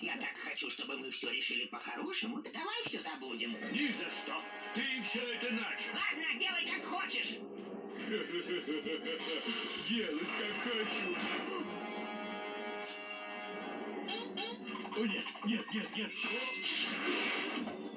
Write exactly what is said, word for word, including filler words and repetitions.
Я так хочу, чтобы мы все решили по-хорошему. Давай все забудем. Ни за что. Ты все это начал. Ладно, делай как хочешь. Делать как хочу. О, нет, нет, нет, нет. О!